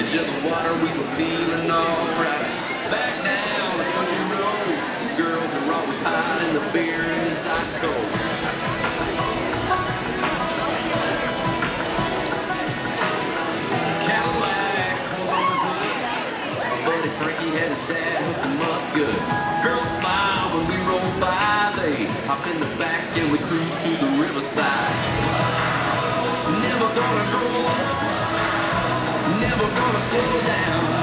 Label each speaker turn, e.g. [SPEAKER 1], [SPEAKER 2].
[SPEAKER 1] edge of the water, we were feeling alright. Back down the country road, the girls are always hiding the beer and it's ice cold. Cadillac was on the hood. My buddy Frankie had his dad hooked him up good. Girls smile when we roll by, they hop in the back and we cruise to the riverside. Never gonna go on, never gonna slow down.